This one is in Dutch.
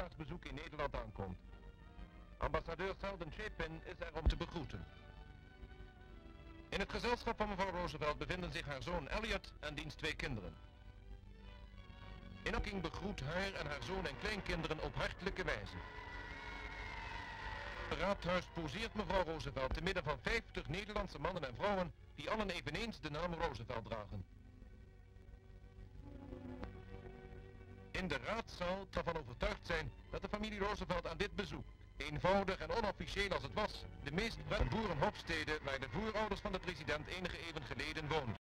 staatsbezoek in Nederland aankomt. Ambassadeur Selden Chapin is er om te begroeten. In het gezelschap van mevrouw Roosevelt bevinden zich haar zoon Elliot en diens 2 kinderen. Inokking begroet haar en haar zoon en kleinkinderen op hartelijke wijze. Het raadhuis poseert mevrouw Roosevelt te midden van 50 Nederlandse mannen en vrouwen die allen eveneens de naam Roosevelt dragen. In de raadzaal zal van overtuigd zijn dat de familie Roosevelt aan dit bezoek, eenvoudig en onofficieel als het was, de meest boerenhofstede waar de voorouders van de president enige eeuwen geleden woonden.